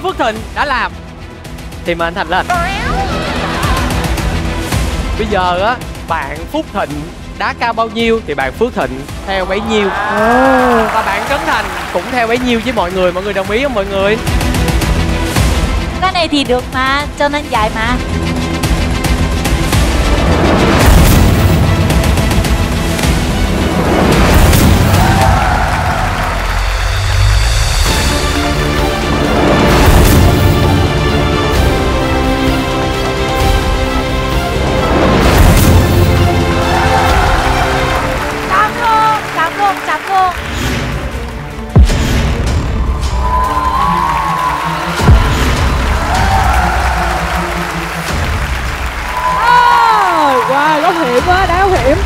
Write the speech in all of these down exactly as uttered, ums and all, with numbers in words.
Phước Thịnh đã làm thì mời anh Thành lên. Bây giờ á, bạn Phúc Thịnh đá cao bao nhiêu thì bạn Phước Thịnh theo bấy nhiêu. Và bạn Trấn Thành cũng theo bấy nhiêu với mọi người. Mọi người đồng ý không mọi người? Cái này thì được mà, cho nên dài mà. Hiểm quá, đáo hiểm.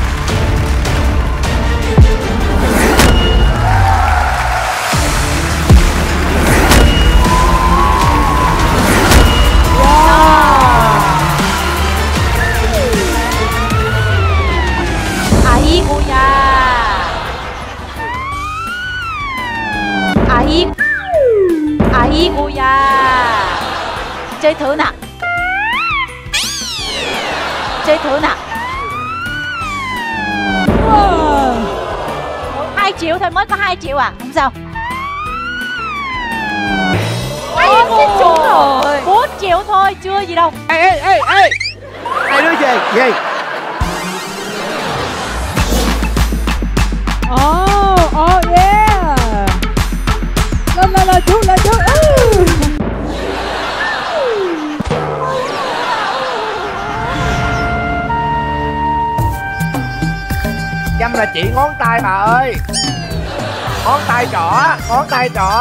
Aiguya. Ai Aiguya. Chơi thử nè. Chơi thử nè. Hai triệu thôi, mới có hai triệu à? Không sao. Ai xin trúng rồi. Bốn triệu thôi, chưa gì đâu. Ê ê ê ê. Hai đứa về về. Oh oh yeah. Lên lên lên chú lên chú. Chăm là chỉ ngón tay bà ơi. Ngón tay trỏ, ngón tay trỏ.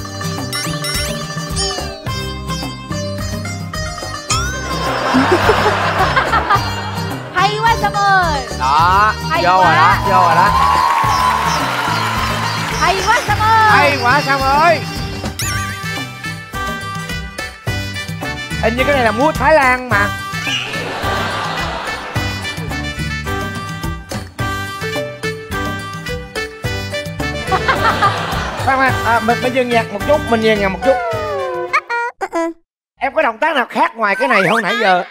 Hay quá Sam ơi. Đó, hay vô quá. rồi đó, vô rồi đó. Hay quá Sam ơi. Hay quá Sam ơi. Hình như cái này là múa Thái Lan mà. Khoan khoan, à, mình mình dừng nhạc một chút, mình dừng nhạc một chút. Em có động tác nào khác ngoài cái này không nãy giờ?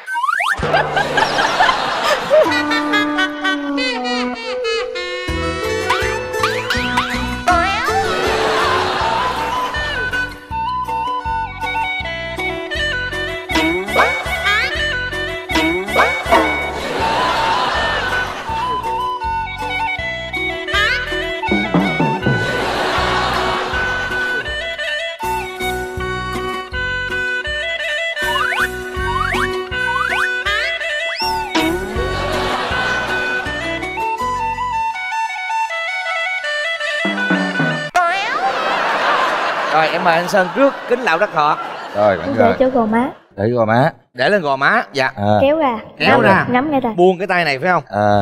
Rồi em mời anh Sơn trước, kính lạo đất họ. Rồi bạn để chỗ gò má. Để gò má. Để lên gò má, dạ. À. Kéo ra. Kéo nắm, ra. Nắm cái tay. Buông cái tay này phải không? À.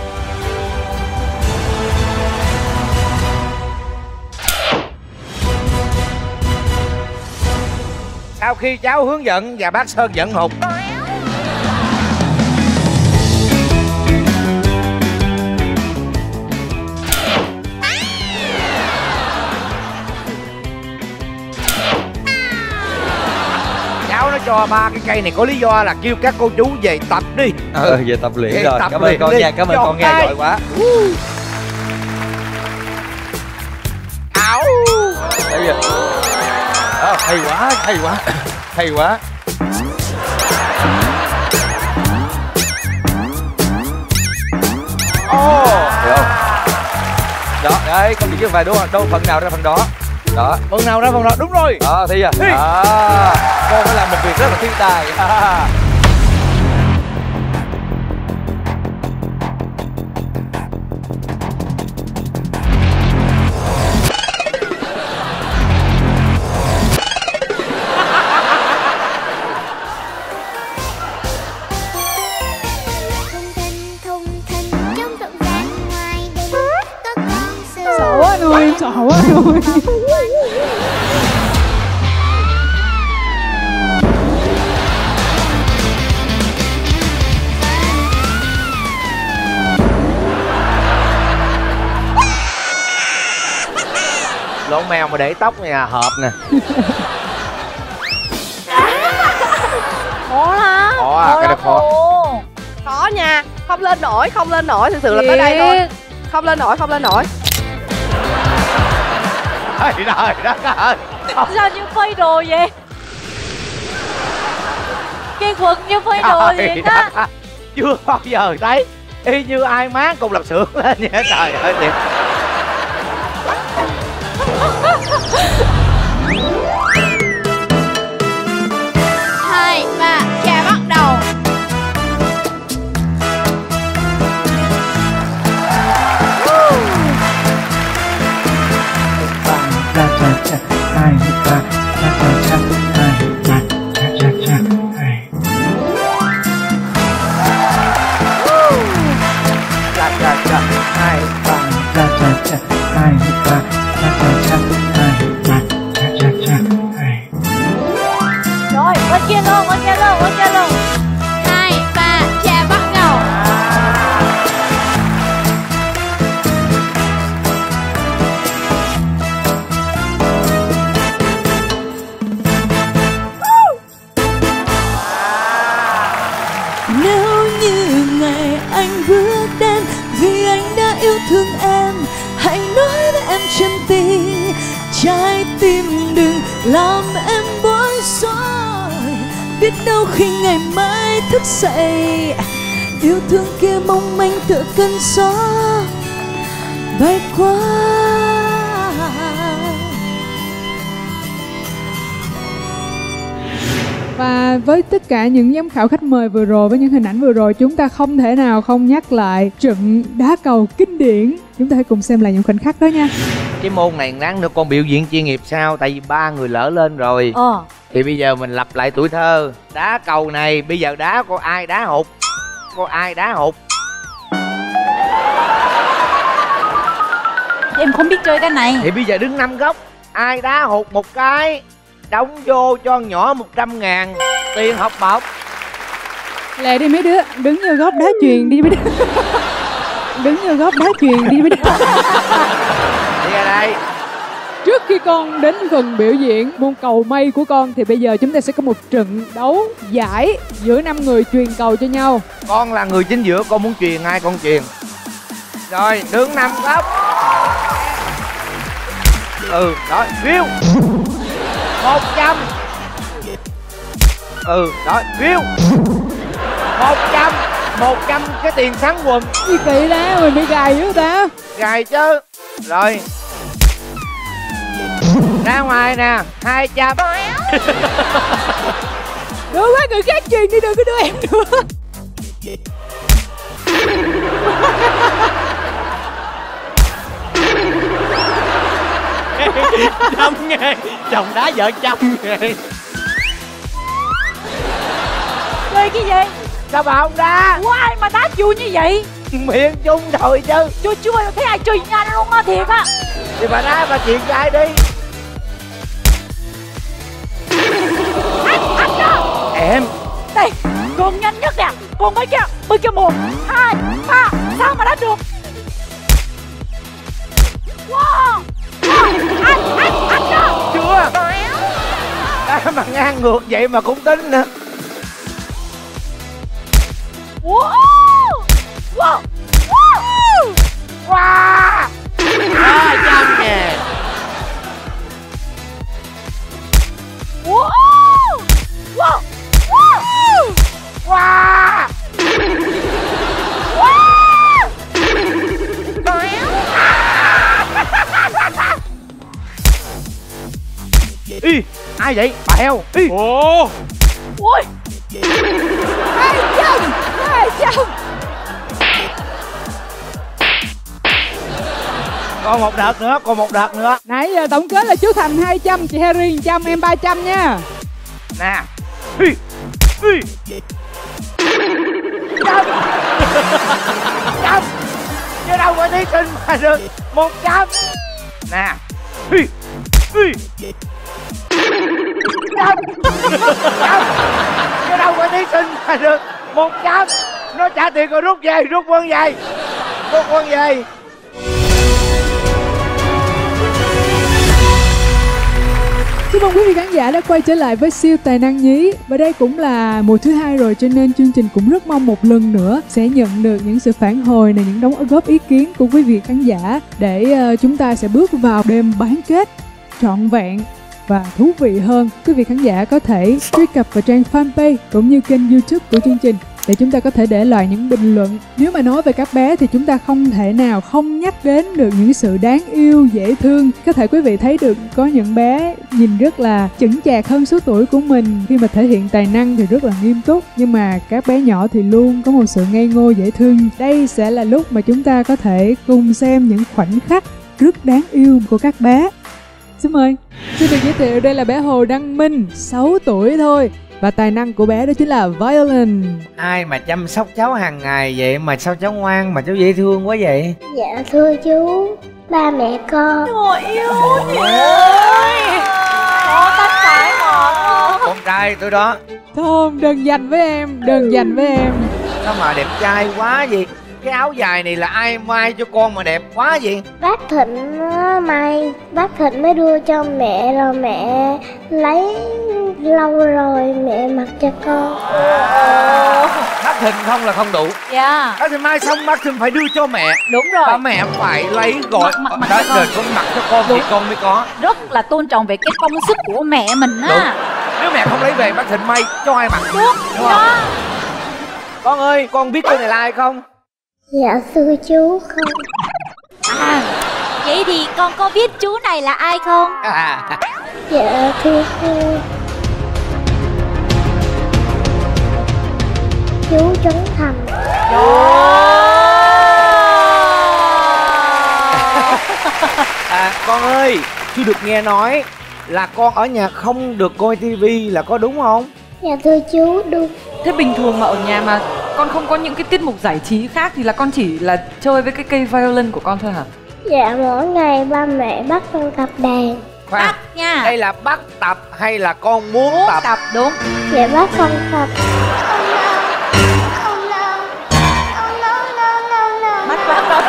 Sau khi cháu hướng dẫn và bác Sơn dẫn hụt. Cháu nó cho ba cái cây này có lý do là kêu các cô chú về tập đi. Ừ, về tập luyện về rồi. tập Cảm ơn con đi. nha, cảm ơn Cho con nghe tay. giỏi quá. Ảo. Bây giờ. À, hay quá, hay quá, hay quá. Ồ, oh, hiểu không? Đó, đấy, con chỉ cái vài đố đâu phần nào ra phần đó. Đó, Phần nào ra phần đó, đúng rồi. đó, thi à. Thi. À, con phải làm một việc rất là thiên tài. À. Sợ quá nuôi, sợ quá nuôi. Lỗ mèo mà để tóc này là hợp nè. à, cái đó khó. Khó nha. Không lên nổi, không lên nổi, thực sự là tới đây thôi. Không lên nổi, không lên nổi. Trời ơi, đất ơi. Sao như phơi đồ vậy? Cái quần như phơi đồ vậy đó. Chưa bao giờ thấy y như ai máng cùng lập xưởng lên vậy. Trời ơi thiệt. Hai ba cha bắt đầu. Cha cha cha hai ba cha cha cha hai ba cha cha cha hai. Cha cha cha hai ba Cha cha cha hai ba cha cha cha hai ba cha cha cha hai. Rồi, bên kia luôn, bên kia luôn, bên kia luôn. Hai ba cha bắt đầu. Nếu như ngày anh bước đến vì anh đã yêu thương em, hãy nói với em chân tình, trái tim đừng làm em bối rối. Biết đâu khi ngày mai thức dậy, yêu thương kia mong manh tựa cơn gió bay qua. Và với tất cả những giám khảo khách mời vừa rồi, với những hình ảnh vừa rồi, chúng ta không thể nào không nhắc lại trận đá cầu kinh điển. Chúng ta hãy cùng xem lại những khoảnh khắc đó nha. Cái môn này lát nữa con biểu diễn chuyên nghiệp sao? Tại vì ba người lỡ lên rồi. Ờ. Thì bây giờ mình lặp lại tuổi thơ. Đá cầu này bây giờ đá có ai đá hụt? Có ai đá hụt? Em không biết chơi cái này. Thì bây giờ đứng năm góc, ai đá hụt một cái đóng vô cho con nhỏ một trăm ngàn tiền học bổng. Lẹ đi mấy đứa, đứng vô góc đá chuyền đi mấy đứa. Đứng vô góc đá chuyền đi mấy đứa. Đi ra đây. Trước khi con đến phần biểu diễn môn cầu mây của con thì bây giờ chúng ta sẽ có một trận đấu giải giữa năm người truyền cầu cho nhau. Con là người chính giữa, con muốn truyền ai con truyền. Rồi, đứng năm góc. Ừ, đó, view. Một trăm. Ừ, đó, view. Một trăm. Một trăm cái tiền sắn quần. Gì kỳ đó, mình bị gài với ta. Gài chứ. Rồi. Ra ngoài nè, hai trăm. Đưa quá người khác truyền đi, đừng có đưa em nữa. Trăm ngàn. Chồng đá vợ trăm ngàn. Chơi cái gì? Sao bà không đá? Ủa ai mà đá vui như vậy? Miệng chung rồi chứ. Chưa chưa bao giờ thấy ai chơi nhanh luôn á, thiệt á. Thì bà đá bà chuyện trai đi. Anh, anh đó. Em. Đây, con nhanh nhất nè. Con mấy kia, mấy kia một, hai, ba. Sao mà đá được? Wow. Wow. Anh, anh, anh đó. Chưa. Đá mà ngang ngược vậy mà cũng tính nữa. Wow. Wow. Wow. Wow. Ba trăm ngàn. Wow. Wow. Wow. Wow. Ý, ai vậy? Bà heo. Ý. Ồ. Ui. Hai trăm. Hai trăm. Còn một đợt nữa, còn một đợt nữa. Nãy giờ tổng kết là chú Thành hai trăm, chị Harry một trăm, em ba trăm nha. Nè. Ý. Ý. Trăm. Trăm. Chứ đâu có thí sinh mà được một trăm. Nè. Ý. Ý. Trăm. Trăm. Chứ đâu có thí sinh mà được một trăm. Nó trả tiền rồi rút về, rút quân về. Rút quân về. Chúc mừng quý vị khán giả đã quay trở lại với siêu tài năng nhí. Và đây cũng là mùa thứ hai rồi, cho nên chương trình cũng rất mong một lần nữa sẽ nhận được những sự phản hồi này, những đóng góp ý kiến của quý vị khán giả để uh, chúng ta sẽ bước vào đêm bán kết trọn vẹn và thú vị hơn. Quý vị khán giả có thể truy cập vào trang fanpage cũng như kênh YouTube của chương trình để chúng ta có thể để lại những bình luận. Nếu mà nói về các bé thì chúng ta không thể nào không nhắc đến được những sự đáng yêu, dễ thương. Có thể quý vị thấy được có những bé nhìn rất là chững chạc hơn số tuổi của mình, khi mà thể hiện tài năng thì rất là nghiêm túc, nhưng mà các bé nhỏ thì luôn có một sự ngây ngô dễ thương. Đây sẽ là lúc mà chúng ta có thể cùng xem những khoảnh khắc rất đáng yêu của các bé. Xin mời. Xin được giới thiệu, đây là bé Hồ Đăng Minh, sáu tuổi thôi. Và tài năng của bé đó chính là violin. Ai mà chăm sóc cháu hàng ngày vậy mà sao cháu ngoan mà cháu dễ thương quá vậy? Dạ thưa chú, ba mẹ con. Trời yêu chị ơi. Có tất cả mọi Con trai tôi đó. Thơm, đừng dành với em, đừng dành với em. Sao mà đẹp trai quá vậy? Cái áo dài này là ai may cho con mà đẹp quá vậy? Bác Thịnh may, bác Thịnh mới đưa cho mẹ rồi mẹ lấy lâu rồi mẹ mặc cho con. Bác Thịnh không là không đủ. Dạ. Bác Thịnh mai xong bác Thịnh phải đưa cho mẹ. Đúng rồi. Ba mẹ phải lấy gọi mặc, mặc, đó mặc rồi con mặc cho con thì con mới có. Rất là tôn trọng về cái công sức của mẹ mình á. Nếu mẹ không lấy về bác Thịnh may cho ai mặc. Đúng, đúng không? Con ơi, con biết cô này là ai không? Dạ thưa chú không. À, vậy thì con có biết chú này là ai không? À. Dạ thưa cô. Chú Trấn Thành. À, con ơi, chú được nghe nói là con ở nhà không được coi tivi là có đúng không? Dạ thưa chú, đúng. Thế bình thường mà ở nhà mà con không có những cái tiết mục giải trí khác thì là con chỉ là chơi với cái cây violin của con thôi hả? Dạ mỗi ngày ba mẹ bắt con tập đàn. Khoan, Bắt nha. đây là bắt tập hay là con muốn, Muốn tập? tập đúng. Dạ bắt con tập. Bắt bắt bắt.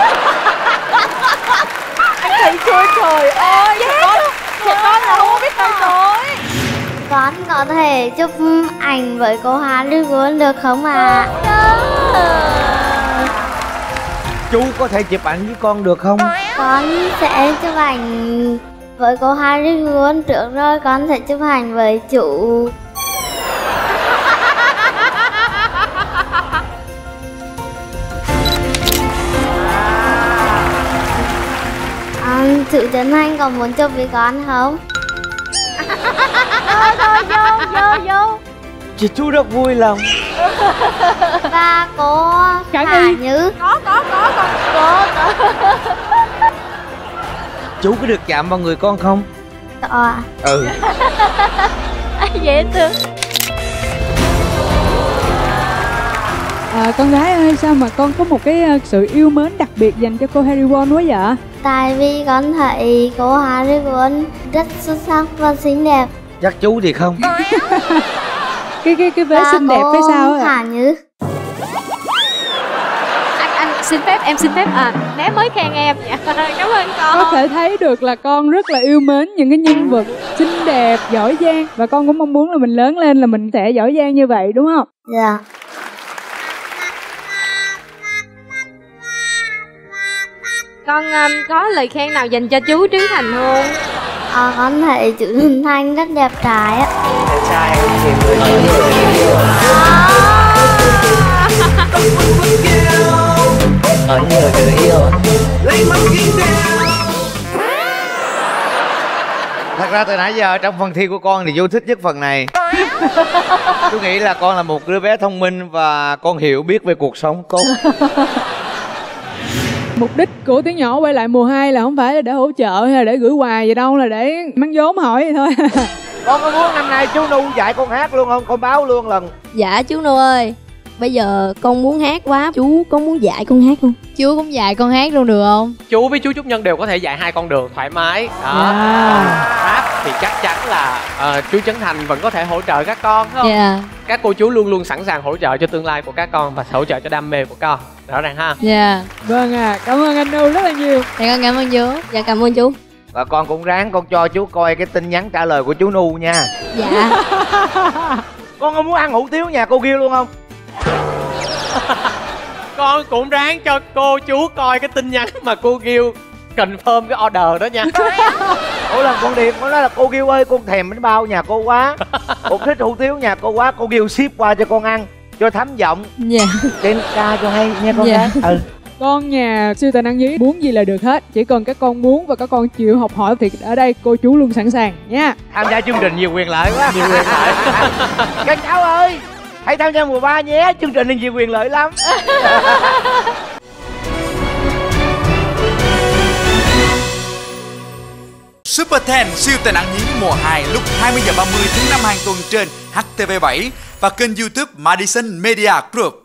Anh thấy cười trời ơi. Trẻ con, trẻ con là không biết cười tối. Con có thể chụp ảnh với cô Hà Lưu Quân được không ạ? À? Chú có thể chụp ảnh với con được không? Con sẽ chụp ảnh với cô Hà Lưu Quân trước rồi con sẽ chụp ảnh với chủ. À, chủ Trấn Thành có muốn chụp với con không? Thôi thôi vô vô vô. Chị chú rất vui lòng. Và cô Hà Như. Có có có con có có. Chú có được chạm vào người con không? Có. Ừ. Dễ thương. À, con gái ơi, sao mà con có một cái sự yêu mến đặc biệt dành cho cô Harry Won quá vậy? Tại vì con thấy cô Harry Won rất xuất sắc và xinh đẹp. Chắc chú thì không. cái cái cái vế xinh đẹp phía sau á. Hà Như. Anh anh xin phép em xin phép à bé mới khen em vậy. Cảm ơn con. Có thể thấy được là con rất là yêu mến những cái nhân vật xinh đẹp, giỏi giang, và con cũng mong muốn là mình lớn lên là mình sẽ giỏi giang như vậy, đúng không? Dạ. Con um, có lời khen nào dành cho chú Trấn Thành không? À, con thấy chú Trấn Thành rất đẹp trai á. Đẹp trai thì người Ở nhiều người yêu. Thật ra từ nãy giờ trong phần thi của con thì vô thích nhất phần này. Tôi nghĩ là con là một đứa bé thông minh và con hiểu biết về cuộc sống tốt. Mục đích của Tiếng Nhỏ quay lại mùa hai là không phải là để hỗ trợ hay là để gửi quà gì đâu, là để mắng vốn hỏi vậy thôi. Con có muốn năm nay chú Nu dạy con hát luôn không? Con báo luôn lần. Dạ chú Nu ơi, bây giờ con muốn hát quá, chú có muốn dạy con hát không? Chú cũng dạy con hát luôn được không? Chú với chú Trúc Nhân đều có thể dạy hai con đường thoải mái. Đó. Yeah. Rap thì chắc chắn là uh, chú Trấn Thành vẫn có thể hỗ trợ các con, phải không? Dạ. Các cô chú luôn luôn sẵn sàng hỗ trợ cho tương lai của các con và hỗ trợ cho đam mê của con. Rõ ràng ha. Dạ. Vâng à, cảm ơn anh Nu rất là nhiều. Dạ con cảm ơn chú. Dạ cảm ơn chú. Và con cũng ráng con cho chú coi cái tin nhắn trả lời của chú Nu nha. Dạ. Con không muốn ăn hủ tiếu nhà cô Ghiêu luôn không? Con cũng ráng cho cô chú coi cái tin nhắn mà cô Ghiêu confirm cái order đó nha. Mỗi lần con điện con nói là cô Ghiêu ơi, con thèm bánh bao nhà cô quá, con thích hủ tiếu nhà cô quá, cô Ghiêu ship qua cho con ăn cho thấm giọng. Dạ. Trên ca cho hay nha con Dạ. gái. Ừ. Con nhà siêu tài năng nhí muốn gì là được hết, chỉ cần các con muốn và các con chịu học hỏi thì ở đây cô chú luôn sẵn sàng nha. Tham gia chương trình nhiều quyền lợi quá. Nhiều quyền lợi. Các cháu ơi, hãy tham gia mùa ba nhé, chương trình này nhiều quyền lợi lắm. Super ten siêu tài năng nhí mùa hai lúc hai mươi giờ ba mươi thứ năm hàng tuần trên H T V bảy và kênh YouTube Madison Media Group.